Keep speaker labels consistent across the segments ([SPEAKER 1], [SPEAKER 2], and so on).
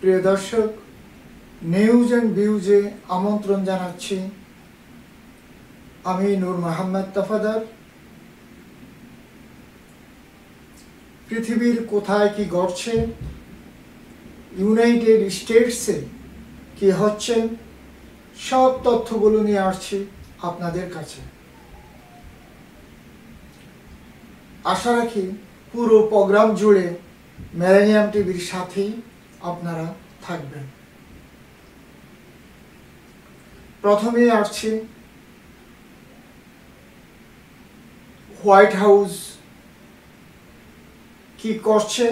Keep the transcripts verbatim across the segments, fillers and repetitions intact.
[SPEAKER 1] প্রিয় দর্শক, news and ভিউজে আমন্ত্রণ জানাচ্ছি। আমি নূর মোহাম্মদ তাফাদার। পৃথিবীর কোথায় কি ঘটছে, ইউনাইটেড স্টেটসে কি হচ্ছে, সব তথ্যগুলো নিয়ে আসছি আপনাদের কাছে। আশা রাখি পুরো প্রোগ্রাম জুড়ে মিলেনিয়াম টিভির সাথেই আপনারা থাকবেন। প্রথমেই আসছি হোয়াইট হাউস কি করছে।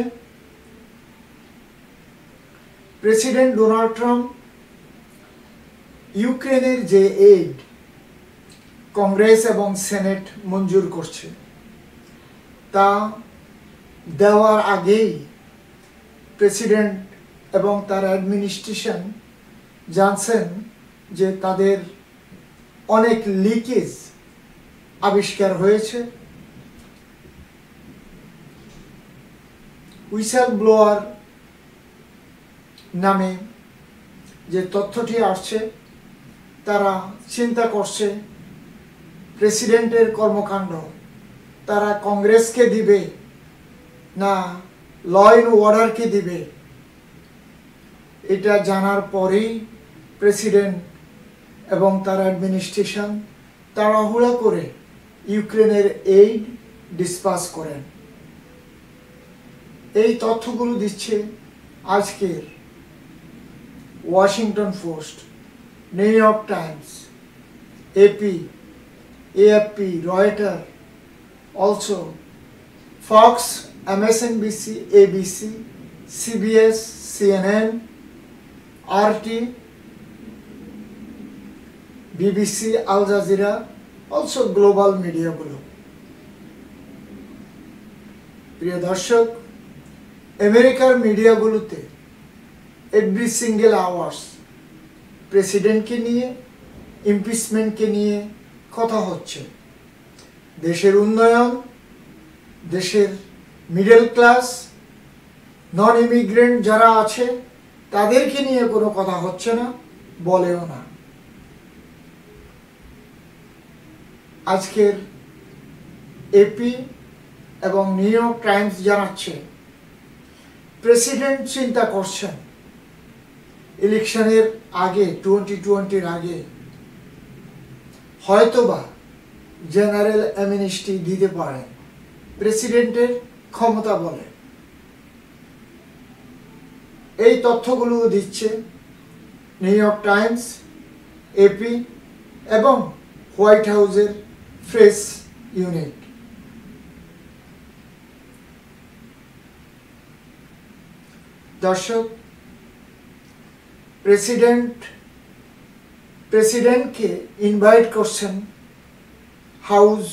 [SPEAKER 1] প্রেসিডেন্ট ডোনাল্ড ট্রাম্প ইউক্রেনের যে এইড কংগ্রেস এবং সেনেট মঞ্জুর করছে তা দেওয়ার আগেই প্রেসিডেন্ট এবং তার অ্যাডমিনিস্ট্রেশন জানছেন যে তাদের অনেক লিকেজ আবিষ্কার হয়েছে। হুইসেল ব্লোয়ার নামে যে তথ্যটি আসছে, তারা চিন্তা করছে প্রেসিডেন্টের কর্মকাণ্ড তারা কংগ্রেসকে দিবে না ল অ্যান্ড অর্ডারকে দিবে। এটা জানার পরেই প্রেসিডেন্ট এবং তার অ্যাডমিনিস্ট্রেশন তাড়াহুড়া করে ইউক্রেনের এইড ডিসপাস করেন। এই তথ্যগুলো দিচ্ছে আজকের Washington Post, New York Times, AP, AFP, Reuter, also Fox, MSNBC, ABC, CBS, CNN, RT, BBC, Al Jazeera, also global মিডিয়াগুলো। প্রিয় দর্শক, আমেরিকার মিডিয়াগুলোতে এভরি সিঙ্গেল আওয়ার্স প্রেসিডেন্টকে নিয়ে, ইমপিচমেন্টকে নিয়ে কথা হচ্ছে। দেশের উন্নয়ন, দেশের মিডল ক্লাস, নন ইমিগ্রেন্ট যারা আছে তাদেরকে নিয়ে কোনো কথা হচ্ছে না, বলেও না। আজকের এপি এবং নিউ ইয়র্ক টাইমস জানাচ্ছে প্রেসিডেন্ট চিন্তা করছেন ইলেকশনের আগে, টোয়েন্টি টোয়েন্টির আগে হয়তোবা জেনারেল অ্যামনেস্টি দিতে পারেন প্রেসিডেন্টের ক্ষমতা বলে। এই তথ্যগুলো দিচ্ছে নিউ ইয়র্ক টাইমস, এপি এবং হোয়াইট হাউসের প্রেস ইউনিট। দর্শক, প্রেসিডেন্ট প্রেসিডেন্টকে ইনভাইট করছেন হাউস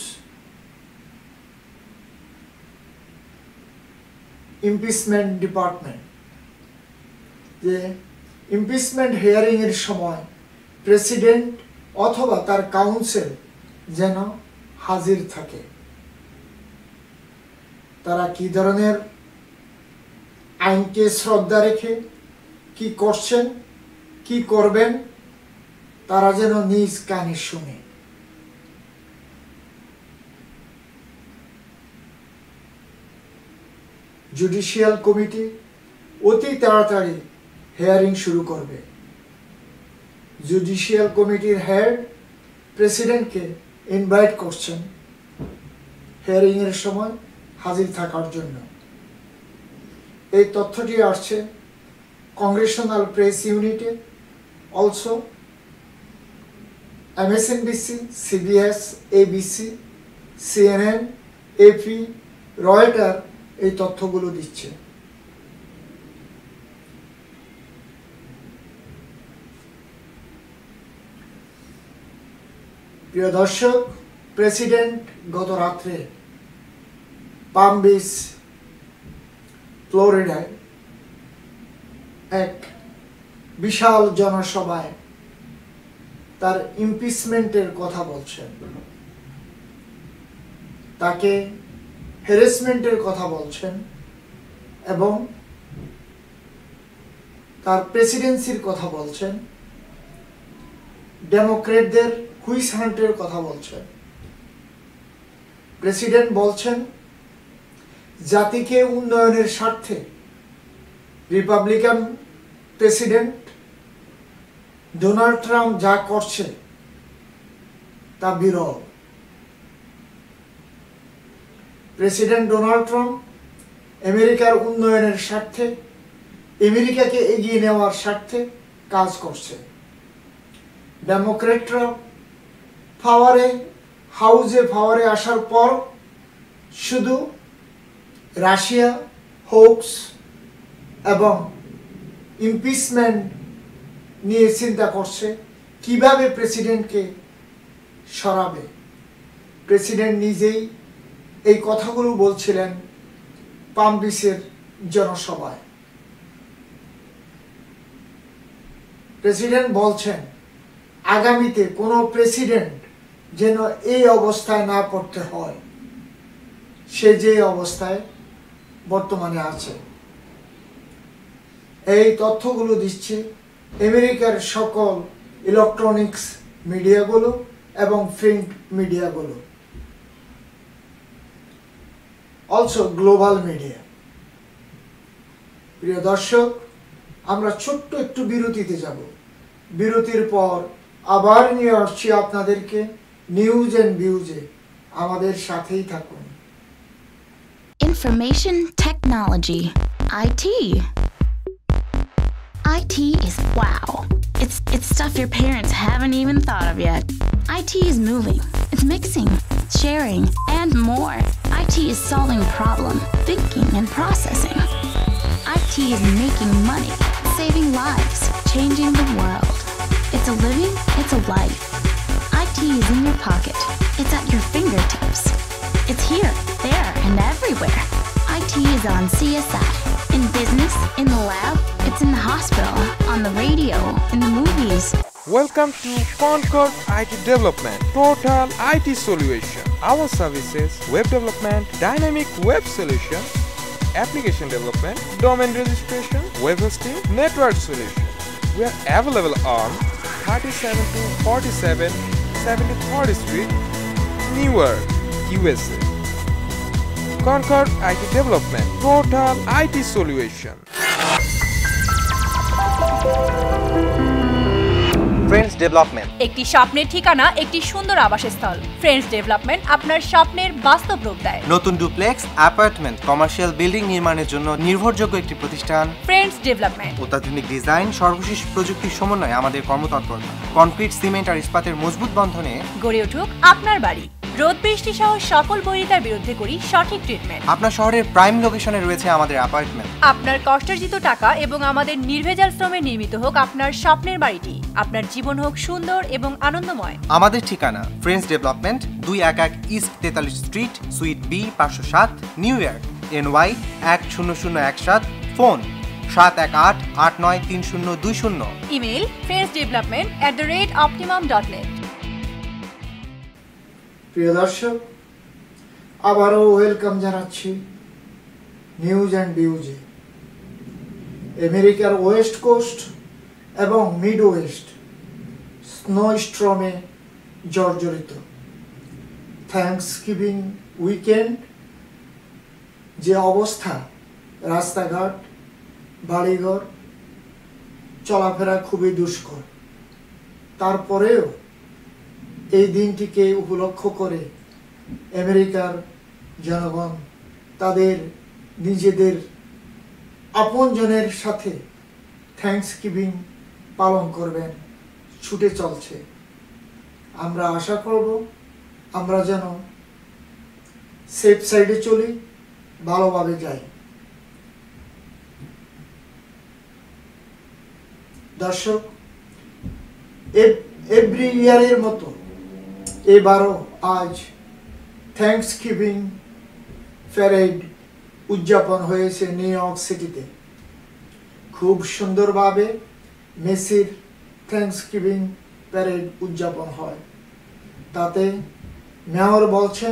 [SPEAKER 1] ইমপিচমেন্ট ডিপার্টমেন্ট, যে ইমপিচমেন্ট হিয়ারিং এর সময় প্রেসিডেন্ট অথবা তার কাউন্সিল যেন হাজির থাকে। তারা কি ধরনের আইনকে শ্রদ্ধা রেখে কি করছেন, কি করবেন, তারা যেন নিজ কানে শুনে। জুডিশিয়াল কমিটি অতি তাড়াতাড়ি হিয়ারিং শুরু করবে। জুডিশিয়াল কমিটির হেড প্রেসিডেন্টকে ইনভাইট করছেন হিয়ারিং এর সময় হাজির থাকার জন্য। এই তথ্যটি আসছে কংগ্রেশনাল প্রেস ইউনিটে, also MSNBC, CBS, ABC, CNN, AP, Reuter এই তথ্যগুলো দিচ্ছে। প্রিয় দর্শক, প্রেসিডেন্ট গত রাত্রে পাম বিচ, ফ্লোরিডায় এক বিশাল জনসভায় তার ইমপিচমেন্টের কথা বলছেন, তাকে হ্যারাসমেন্টের কথা বলছেন এবং তার প্রেসিডেন্সির কথা বলছেন, ডেমোক্রেটদের হুইস হান্টের কথা বলছেন। প্রেসিডেন্ট বলছেন জাতিকে উন্নয়নের স্বার্থে রিপাবলিকান প্রেসিডেন্ট ডোনাল্ড ট্রাম্প যা করছে তা বিরল। প্রেসিডেন্ট ডোনাল্ড ট্রাম্প আমেরিকার উন্নয়নের স্বার্থে, আমেরিকাকে এগিয়ে নেওয়ার স্বার্থে কাজ করছে। ডেমোক্রেটরা পাওয়ারে হাউজে পাওয়ারে আসার পর শুধু রাশিয়া হোক্স এবং ইমপিচমেন্ট নিয়ে চিন্তা করছে, কিভাবে প্রেসিডেন্টকে সরাবে। প্রেসিডেন্ট নিজেই এই কথাগুলো বলছিলেন পাম বিচের জনসভায়। প্রেসিডেন্ট বলছেন আগামীতে কোনো প্রেসিডেন্ট যেন এই অবস্থায় না পড়তে হয়, সে যে অবস্থায় বর্তমানে আছে। এই তথ্যগুলো দিচ্ছে আমেরিকার সকল ইলেকট্রনিক্স মিডিয়াগুলো এবং প্রিন্ট মিডিয়াগুলো, অলসো গ্লোবাল মিডিয়া। প্রিয় দর্শক, আমরা ছোট্ট একটু বিরতিতে যাব। বিরতির পর আবার নিয়ে আসছি আপনাদেরকে নিউজ এন্ড ভিউজে। আমাদের সাথেই থাকুন।
[SPEAKER 2] Information technology, I T. I T is wow. It's it's stuff your parents haven't even thought of yet. I T is moving, it's mixing, sharing, and more. I T is solving problem, thinking, and processing. I T is making money, saving lives, changing the world. It's a living, it's a life. I T is in your pocket. It's at your fingertips. It's here, there, and everywhere. I T is on C S I, in business, in the lab, it's in the hospital, on the radio, in the movies.
[SPEAKER 3] Welcome to Concord I T Development, Total I T Solution. Our services: web development, dynamic web solution, application development, domain registration, web hosting, network solution. We are available on thirty-seven to forty-seven seventy-third Street, Newark, U S A. Concord I T Development, Total I T Solution.
[SPEAKER 4] Friends development,
[SPEAKER 5] একটি স্বপ্নের ঠিকানা, একটি সুন্দর আবাসস্থল। Friends development আপনার স্বপ্নের বাস্তব রূপ দেয়।
[SPEAKER 4] নতুন ডুপ্লেক্স, অ্যাপার্টমেন্ট, কমার্শিয়াল বিল্ডিং নির্মাণের জন্য নির্ভরযোগ্য একটি প্রতিষ্ঠান।
[SPEAKER 5] ফ্রেন্ডস ডেভেলপমেন্ট
[SPEAKER 4] অত্যাধুনিক ডিজাইন, সর্বশেষ প্রযুক্তির সমন্বয়ে আমাদের কর্মতৎপরতা কনক্রিট, সিমেন্ট আর ইস্পাতের মজবুত বন্ধনে
[SPEAKER 5] গড়ে উঠুক আপনার বাড়ি। রোদ বৃষ্টি সহ সকল বৈরিতার বিরুদ্ধে করি সঠিক ট্রিটমেন্ট।
[SPEAKER 4] আপনার শহরের প্রাইম লোকেশনে রয়েছে আমাদের অ্যাপার্টমেন্ট।
[SPEAKER 5] আপনার কষ্টার্জিত টাকা এবং আমাদের নির্ভেজাল শ্রমে নির্মিত হোক আপনার স্বপ্নের বাড়িটি। আপনার জীবন হোক সুন্দর এবং আনন্দময়।
[SPEAKER 4] আমাদের ঠিকানা ফ্রেন্ডস ডেভেলপমেন্ট, দুই এক এক ইস্ট তেতাল্লিশ স্ট্রিট, সুইট বি, পাঁচশো সাত, নিউ ইয়র্ক, এন ওয়াই এক শূন্য শূন্য এক সাত। ফোন সাত এক আট আট নয় তিন শূন্য দুই শূন্য।
[SPEAKER 5] Email friends development at the rate optimum dot net.
[SPEAKER 1] প্রিয় দর্শক, আবারও ওয়েলকাম জানাচ্ছি নিউজ অ্যান্ড ভিউজে। আমেরিকার ওয়েস্ট কোস্ট এবং মিড ওয়েস্ট স্নো স্ট্রমে জর্জরিত। থ্যাঙ্কসগিভিং উইকেন্ড যে অবস্থা, রাস্তাঘাট, বাড়িঘর, চলাফেরা খুবই দুষ্কর। তারপরেও এই দিনটিকে উপলক্ষ করে আমেরিকার জনগণ তাদের নিজেদের আপনজনের সাথে থ্যাঙ্কসগিভিং পালন করবেন, ছুটে চলছে। আমরা আশা করব আমরা যেন সেফ সাইডে চলি, ভালোভাবে যাই। দর্শক, এভরি ইয়ারের মতো এবারও আজ থ্যাঙ্কসগিভিং প্যারেড উদযাপন হয়েছে নিউ ইয়র্ক সিটিতে। খুব সুন্দরভাবে মেসির থ্যাঙ্কসগিভিং প্যারেড উদযাপন হয়। তাতে মেয়র বলছেন,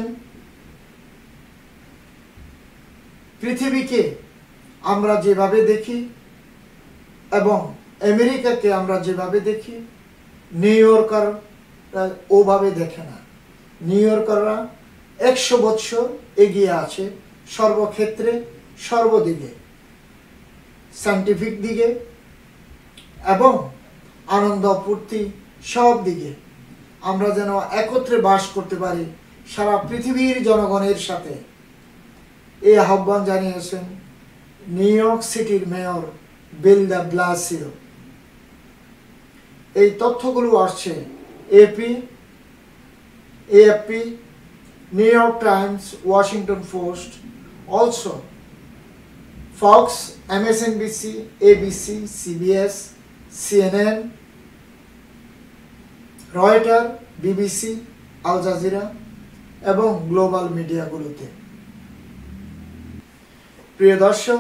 [SPEAKER 1] পৃথিবীকে আমরা যেভাবে দেখি এবং আমেরিকাকে আমরা যেভাবে দেখি নিউ ইয়র্কার ওভাবে দেখে না। নিউ ইয়র্কাররা একশো বছর এগিয়ে আছে সর্বক্ষেত্রে, সর্বদিকে, সায়েন্টিফিক দিকে এবং আনন্দ ফুর্তি সব দিকে। আমরা যেন একত্রে বাস করতে পারি সারা পৃথিবীর জনগণের সাথে, এই আহ্বান জানিয়েছেন নিউ ইয়র্ক সিটির মেয়র বিল দ্য ব্লাসিও। এই তথ্যগুলো আসছে AP, AFP, New York Times, Washington Post, also Fox, MSNBC, ABC, CBS, CNN, Reuter, BBC, Al Jazeera এবং গ্লোবাল মিডিয়াগুলোতে। প্রিয় দর্শক,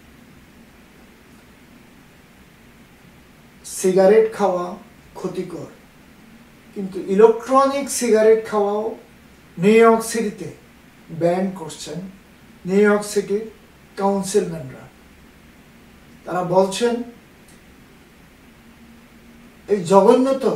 [SPEAKER 1] সিগারেট খাওয়া ক্ষতিকর, কিন্তু ইলেকট্রনিক সিগারেট খাওয়াও নিউ ইয়র্ক সিটিতে ব্যান করছেন নিউ ইয়র্ক সিটির কাউন্সিলম্যানরা। তারা বলছেন এই জঘন্যতর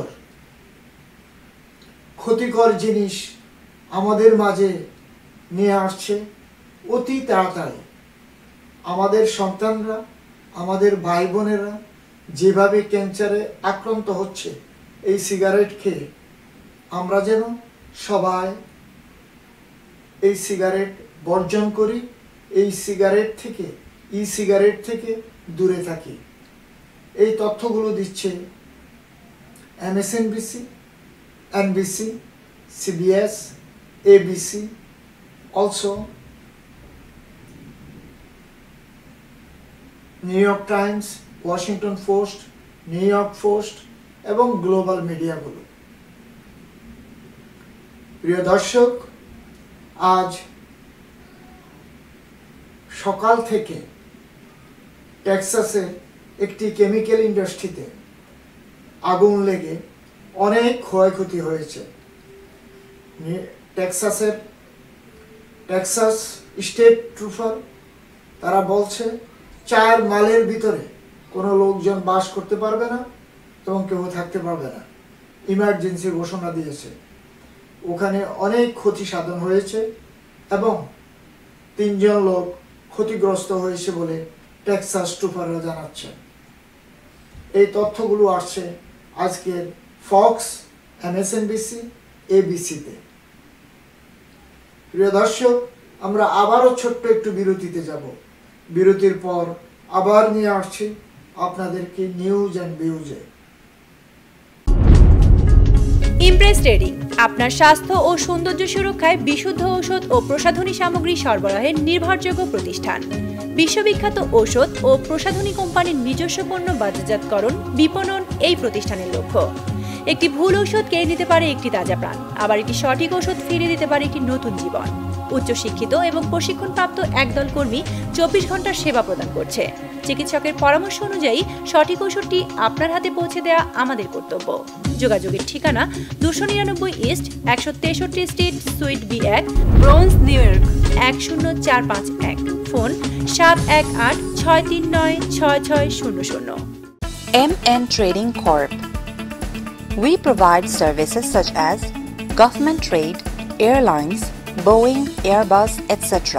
[SPEAKER 1] ক্ষতিকর জিনিস আমাদের মাঝে নিয়ে আসছে অতি তাড়াতাড়ি। আমাদের সন্তানরা, আমাদের ভাই বোনেরা যেভাবে ক্যান্সারে আক্রান্ত হচ্ছে এই সিগারেট খেয়ে, আমরা যেন সবাই এই সিগারেট বর্জন করি, এই সিগারেট থেকে, ই সিগারেট থেকে দূরে থাকি। এই তথ্যগুলো দিচ্ছে MSNBC, NBC, CBS, ABC, also New York Times, Washington Post, New York Post এবং গ্লোবাল মিডিয়াগুলো। প্রিয় দর্শক, আজ সকাল থেকে টেক্সাসের একটি কেমিক্যাল ইন্ডাস্ট্রিতে আগুন লেগে অনেক ক্ষয়ক্ষতি হয়েছে। টেক্সাসের টেক্সাস স্টেট ট্রুপার তারা বলছে চার মাইলের ভিতরে কোনো লোকজন বাস করতে পারবে না এবং কেউ থাকতে পারবে না, ইমার্জেন্সি ঘোষণা দিয়েছে। ওখানে অনেক ক্ষতি সাধন হয়েছে এবং তিনজন লোক ক্ষতিগ্রস্ত হয়েছে বলে টেক্সাস ট্রুপাররা জানাচ্ছেন। এই তথ্যগুলো আসছে আজকের ফক্স, এমএসএনবিসি, এবিসিতে। প্রিয় দর্শক, আমরা আবারও ছোট্ট একটু বিরতিতে যাব। বিরতির পর আবার নিয়ে আসছি আপনাদেরকে নিউজ অ্যান্ড ভিউজে।
[SPEAKER 5] ইমপ্রেস ট্রেডিং আপনার স্বাস্থ্য ও সৌন্দর্য সুরক্ষায় বিশুদ্ধ ঔষধ ও প্রসাধনী সামগ্রী সরবরাহের নির্ভরযোগ্য প্রতিষ্ঠান। বিশ্ববিখ্যাত ঔষধ ও প্রসাধনী কোম্পানির নিজস্ব পণ্য বাজারজাতকরণ, বিপণন এই প্রতিষ্ঠানের লক্ষ্য। একটি ভুল ঔষধ কেড়ে নিতে পারে একটি তাজা প্রাণ, আবার একটি সঠিক ঔষধ ফিরিয়ে দিতে পারে একটি নতুন জীবন। উচ্চশিক্ষিত এবং প্রশিক্ষণপ্রাপ্ত একদল কর্মী চব্বিশ ঘন্টার সেবা প্রদান করছে। চিকিৎসকের পরামর্শ অনুযায়ী সঠিক ঔষধটি আপনার হাতে পৌঁছে দেওয়া আমাদের কর্তব্য। যোগাযোগের ঠিকানা দুশো নিরানব্বই ইস্ট একশো তেষট্টি স্ট্রিট, সুইট বি এক, ব্রোঞ্জ, নিউ ইয়র্ক এক শূন্য চার পাঁচ এক। ফোন সাত এক আট ছয় তিন নয় ছয় ছয় শূন্য শূন্য।
[SPEAKER 6] M N Trading Corp. We provide services such as government trade, airlines, Boeing, Airbus, et cetera.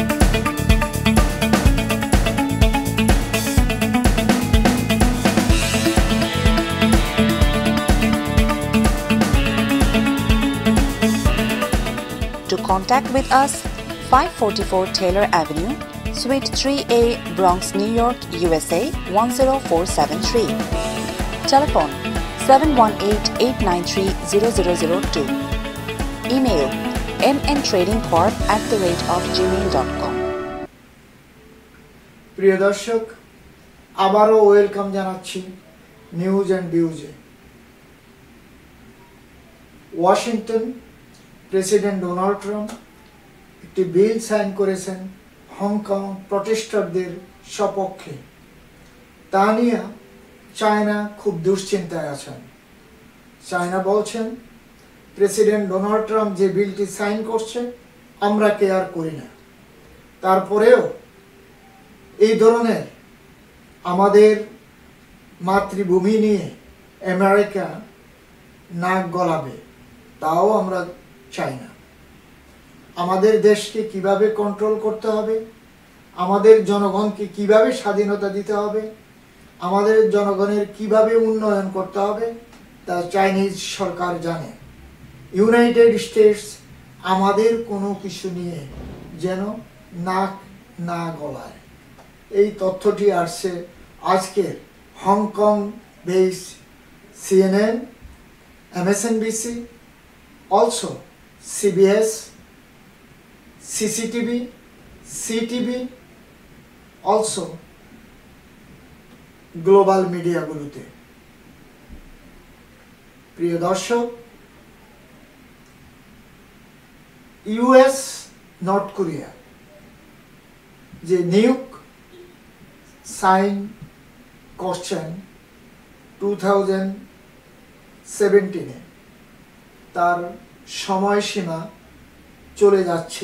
[SPEAKER 6] To contact with us, five forty-four Taylor Avenue, Suite three A, Bronx, New York, U S A one zero four seven three. Telephone seven one eight, eight nine three, zero zero zero two. Email mntradingcorp at the rate of gmail dot com.
[SPEAKER 1] প্রিয় দর্শক, আবারও welcome জানাচ্ছি news and ভিউজে। Washington president Donald Trump একটি bill sign করেছেন Hong Kong প্রটেস্টারদের সপক্ষে। তা নিয়ে চায়না খুব দুশ্চিন্তায় আছেন। চায়না বলছেন প্রেসিডেন্ট ডোনাল্ড ট্রাম্প যে বিলটি সাইন করছে আমরা কেয়ার করি না, তারপরেও এই ধরনের আমাদের মাতৃভূমি নিয়ে আমেরিকা নাক গলাবে, তাও আমরা চাই না। আমাদের দেশকে কিভাবে কন্ট্রোল করতে হবে, আমাদের জনগণকে কিভাবে স্বাধীনতা দিতে হবে, আমাদের জনগণের কিভাবে উন্নয়ন করতে হবে তা চাইনিজ সরকার জানে। ইউনাইটেড স্টেটস আমাদের কোনো কিছু নিয়ে যেন নাক না গলায়। এই তথ্যটি আসছে আজকের Hong Kong base CNN, MSNBC, also CBS, CCTV, CTV, also global মিডিয়াগুলোতে। প্রিয় দর্শক, ইউএস নর্থ কোরিয়া যে নিউক সাইন করছেন টু থাউজেন্ড সেভেন্টিনে, তার সময়সীমা চলে যাচ্ছে।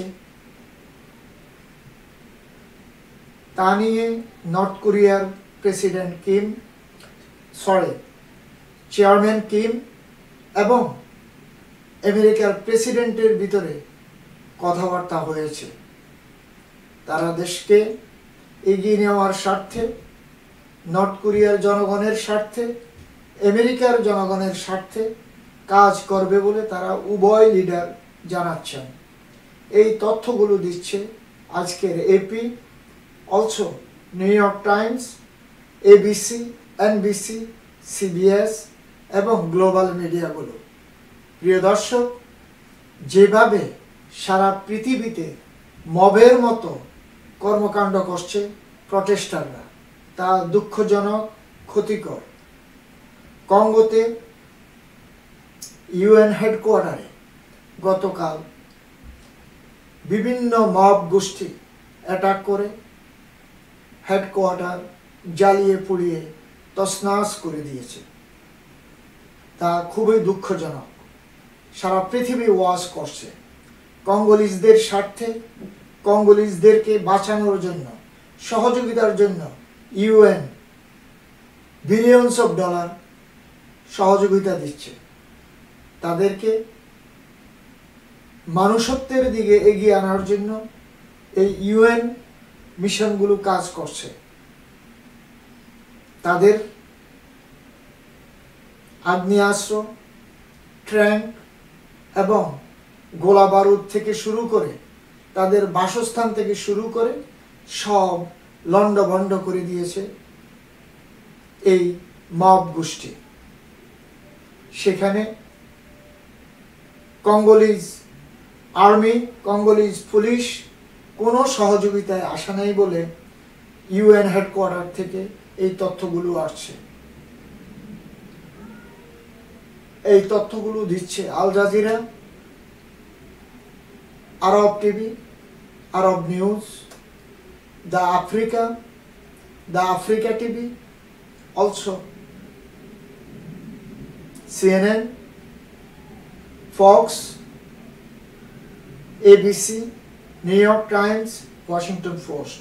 [SPEAKER 1] তা নিয়ে নর্থ কোরিয়ার president Kim sorry chairman Kim এবং আমেরিকার প্রেসিডেন্টের ভিতরে কথাবার্তা হয়েছে। তারা দেশকে এগিয়ে নেওয়ার স্বার্থে, নর্থ কোরিয়ার জনগণের স্বার্থে, আমেরিকার জনগণের স্বার্থে কাজ করবে বলে তারা উভয় লিডার জানাচ্ছেন। এই তথ্যগুলো দিচ্ছে আজকের AP, also New York Times, ABC, NBC, CBS এবং গ্লোবাল মিডিয়াগুলো। প্রিয় দর্শক, যেভাবে সারা পৃথিবীতে মবের মতো কর্মকাণ্ড করছে প্রটেস্টাররা, তা দুঃখজনক, ক্ষতিকর। কঙ্গোতে ইউএন হেডকোয়ার্টারে গতকাল বিভিন্ন মব গোষ্ঠী অ্যাটাক করে হেডকোয়ার্টার জ্বালিয়ে পুড়িয়ে তছনছ করে দিয়েছে। তা খুবই দুঃখজনক। সারা পৃথিবী ওয়াচ করছে। কঙ্গোলিজদের স্বার্থে, কঙ্গোলিজদেরকে বাঁচানোর জন্য, সহযোগিতার জন্য ইউএন বিলিয়নস অফ ডলার সহযোগিতা দিচ্ছে। তাদেরকে মানুষত্বের দিকে এগিয়ে আনার জন্য এই ইউএন মিশনগুলো কাজ করছে। তাদের আগ্নেয়াস্ত্র, ট্যাঙ্ক এবং গোলা বারুদ থেকে শুরু করে তাদের বাসস্থান থেকে শুরু করে সব লণ্ডভণ্ড করে দিয়েছে এই মব গোষ্ঠী। সেখানে কঙ্গোলিজ আর্মি, কঙ্গোলিজ পুলিশ কোনো সহযোগিতায় আসা নেই বলে ইউএন হেডকোয়ার্টার থেকে এই তথ্যগুলো আসছে। এই তথ্যগুলো দিচ্ছে Al Jazeera, Arab TV, Arab News, the Africa, the Africa TV, also CNN, Fox, ABC, New York Times, Washington Post.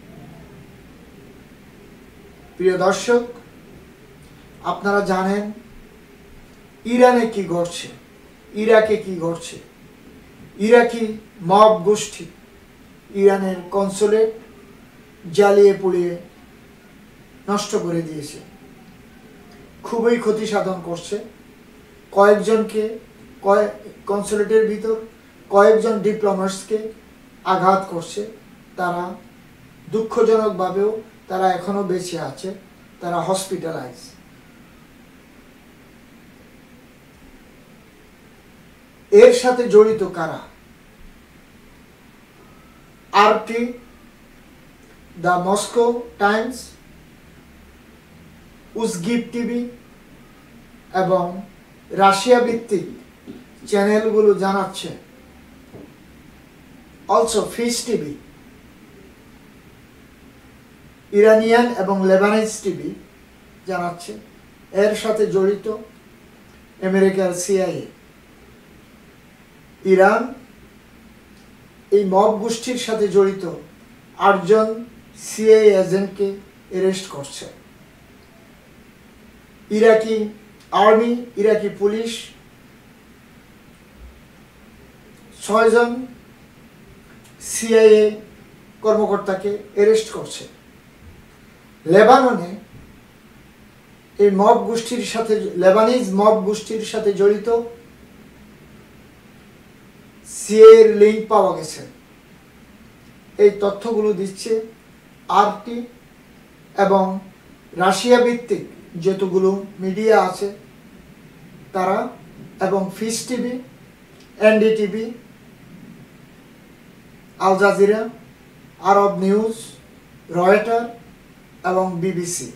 [SPEAKER 1] প্রিয় দর্শক, আপনারা জানেন ইরানে কি ঘটছে, ইরাকে কি ঘটছে। ইরাকি মব গোষ্ঠী ইরানের কনসুলেট জ্বালিয়ে পুড়িয়ে নষ্ট করে দিয়েছে, খুবই ক্ষতি সাধন করছে। কয়েকজনকে, কয়েক কনসুলেটের ভিতর কয়েকজন ডিপ্লোম্যাটসকে আঘাত করছে। তারা দুঃখজনকভাবেও তারা এখনো বেঁচে আছে, তারা হসপিটালাইজ। এর সাথে জড়িত কারা? আরটি, দ্য মস্কো টাইমস, উজগিব টিভি এবং রাশিয়া ভিত্তিক চ্যানেলগুলো জানাচ্ছে, অলসো ফিস টিভি, ইরানিয়ান এবং লেবানিজ টিভি জানাচ্ছে এর সাথে জড়িত আমেরিকার সিআইএ। ইরান এই মব গোষ্ঠীর সাথে জড়িত আটজন সিআইএ এজেন্টকে অ্যারেস্ট করছে। ইরাকি আর্মি, ইরাকি পুলিশ ছয়জন সিআইএ কর্মকর্তাকে অ্যারেস্ট করছে। লেবাননে এই মব গোষ্ঠীর সাথে, লেবানিজ মব গোষ্ঠীর সাথে জড়িত সিআইএর লিঙ্ক পাওয়া গেছে। এই তথ্যগুলো দিচ্ছে আরটি এবং রাশিয়া ভিত্তিক যতগুলো মিডিয়া আছে তারা, এবং ফিস TV, NDTV, Al Jazeera, Arab News, Reuter এবং বিবিসি।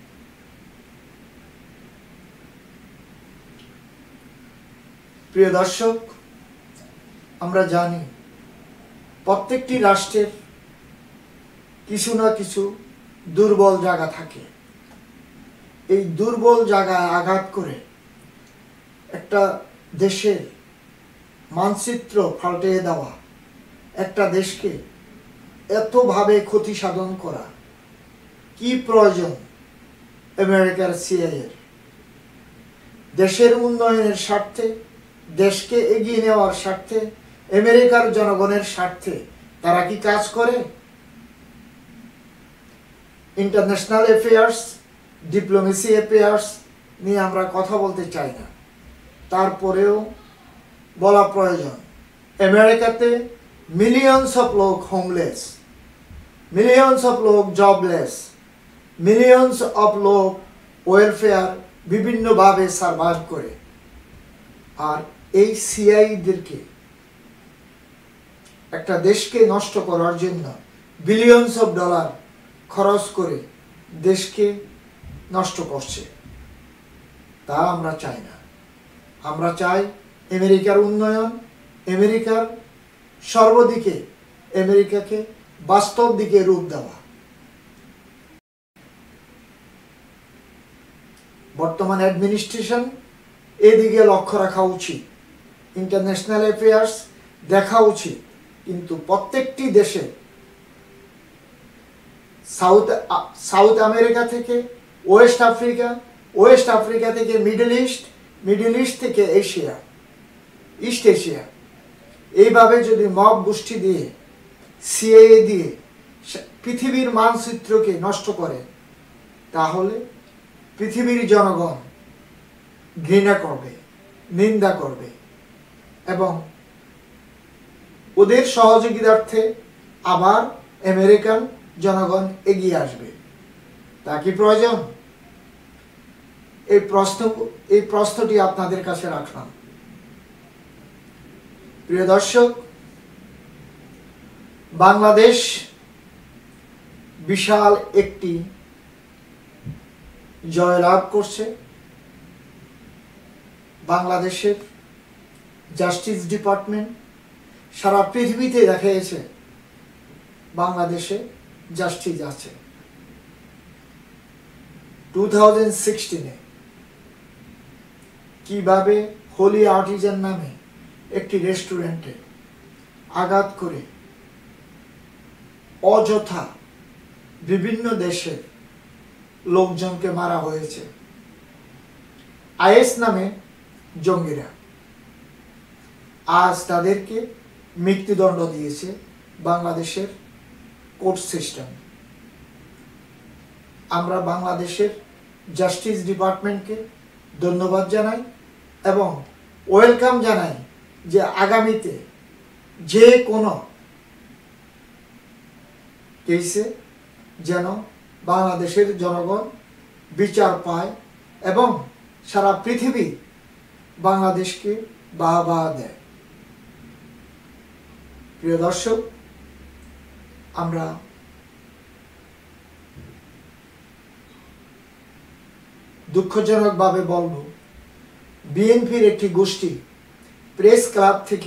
[SPEAKER 1] প্রিয় দর্শক, আমরা জানি প্রত্যেকটি রাষ্ট্রের কিছু না কিছু দুর্বল জায়গা থাকে। এই দুর্বল জায়গায় আঘাত করে একটা দেশের মানচিত্র পাল্টে দেওয়া, একটা দেশকে এতভাবে ক্ষতি সাধন করা কি প্রয়োজন আমেরিকার সিআইএর? দেশের উন্নয়নের স্বার্থে, দেশকে এগিয়ে নেওয়ার স্বার্থে, আমেরিকার জনগণের স্বার্থে তারা কি কাজ করে? ইন্টারন্যাশনাল অ্যাফেয়ার্স, ডিপ্লোমেসি অ্যাফেয়ার্স নিয়ে আমরা কথা বলতে চাই না, তারপরেও বলা প্রয়োজন। আমেরিকাতে মিলিয়নস অফ লোক হোমলেস, মিলিয়নস অফ লোক জবলেস, মিলিয়নস অফ লোক ওয়েলফেয়ার বিভিন্নভাবে সার্ভাইভ করে। আর এই সিআইদেরকে একটা দেশকে নষ্ট করার জন্য বিলিয়নস অফ ডলার খরচ করে দেশকে নষ্ট করছে। তা আমরা চাই না। আমরা চাই আমেরিকার উন্নয়ন, আমেরিকার সর্বদিকে আমেরিকাকে বাস্তব দিকে রূপ দেওয়া। বর্তমান অ্যাডমিনিস্ট্রেশন এদিকে লক্ষ্য রাখা উচিত, ইন্টারন্যাশনাল অ্যাফেয়ার্স দেখা উচিত। কিন্তু প্রত্যেকটি দেশে, সাউথ সাউথ আমেরিকা থেকে ওয়েস্ট আফ্রিকা, ওয়েস্ট আফ্রিকা থেকে মিডল ইস্ট, মিডল ইস্ট থেকে এশিয়া, ইস্ট এশিয়া, এইভাবে যদি মব গোষ্ঠী দিয়ে, সিআইএ দিয়ে পৃথিবীর মানচিত্রকে নষ্ট করে, তাহলে পৃথিবীর জনগণ ঘৃণা করবে, নিন্দা করবে এবং ওদের সহযোগিতার্থে আবার আমেরিকান জনগণ এগিয়ে আসবে। তা কি প্রয়োজন? এই প্রশ্ন এই প্রশ্নটি আপনাদের কাছে রাখলাম। প্রিয় দর্শক, বাংলাদেশ বিশাল একটি জয়লাভ করছে। বাংলাদেশের জাস্টিস ডিপার্টমেন্ট সারা পৃথিবীতে দেখিয়েছে বাংলাদেশে জাস্টিস আছে। টু থাউজেন্ড সিক্সটিনে কিভাবে হোলি আর্টিজান নামে একটি রেস্টুরেন্টে আঘাত করে অযথা বিভিন্ন দেশের লোকজনকে মারা হয়েছে। আইএস নামে জঙ্গিরা আজ তাদেরকে মৃত্যুদণ্ড দিয়েছে বাংলাদেশের কোর্ট সিস্টেম। আমরা বাংলাদেশের জাস্টিস ডিপার্টমেন্টকে ধন্যবাদ জানাই এবং ওয়েলকাম জানাই যে আগামীতে যে কোনো কেসে যেন বাংলাদেশের জনগণ বিচার পায় এবং সারা পৃথিবী বাংলাদেশকে বাহবা দেয়। প্রিয় দর্শক, আমরা দুঃখজনকভাবে বলব, বিএনপির একটি গোষ্ঠী প্রেস ক্লাব থেকে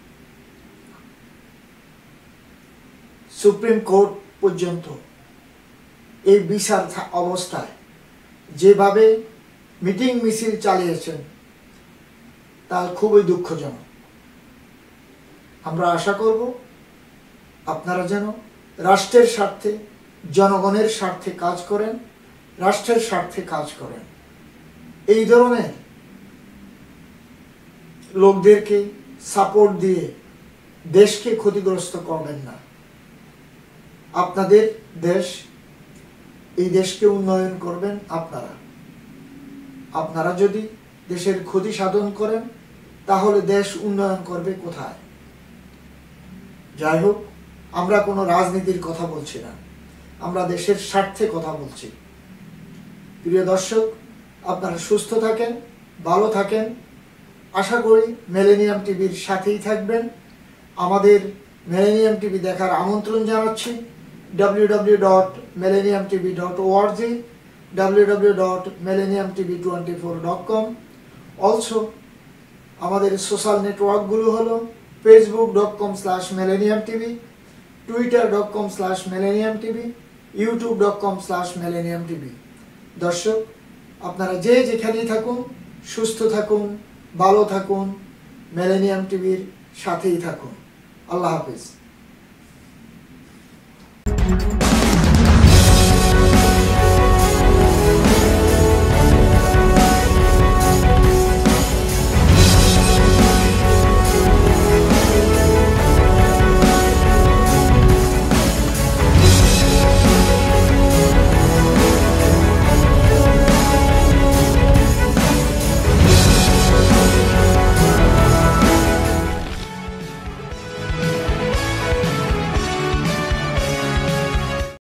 [SPEAKER 1] সুপ্রিম কোর্ট পর্যন্ত এই বিচার অবস্থায় যেভাবে মিটিং মিছিল চালিয়েছেন তা খুবই দুঃখজনক। আমরা আশা করব আপনারা যেন রাষ্ট্রের স্বার্থে, জনগণের স্বার্থে কাজ করেন, রাষ্ট্রের স্বার্থে কাজ করেন। এই ধরনের লোকদেরকে সাপোর্ট দিয়ে দেশকে ক্ষতিগ্রস্ত করবেন না। আপনাদের দেশ, এই দেশকে উন্নয়ন করবেন আপনারা। আপনারা যদি দেশের ক্ষতি সাধন করেন তাহলে দেশ উন্নয়ন করবে কোথায়? যাই হোক, আমরা কোনো রাজনীতির কথা বলছি না, আমরা দেশের স্বার্থে কথা বলছি। প্রিয় দর্শক, আপনারা সুস্থ থাকেন, ভালো থাকেন। আশা করি মিলেনিয়াম টিভির সাথেই থাকবেন। আমাদের মিলেনিয়াম টিভি দেখার আমন্ত্রণ জানাচ্ছি W W W dot millennium TV dot O R G, W W W dot millennium TV twenty four dot com. Also আমাদের সোশ্যাল নেটওয়ার্কগুলো হলো Facebook dot com slash millennium TV, Twitter dot com slash millennium TV, YouTube dot com slash millennium TV. দর্শক, আপনারা যে যেখানেই থাকুন, সুস্থ থাকুন, ভালো থাকুন, মিলেনিয়াম টিভির সাথেই থাকুন। আল্লাহ হাফিজ।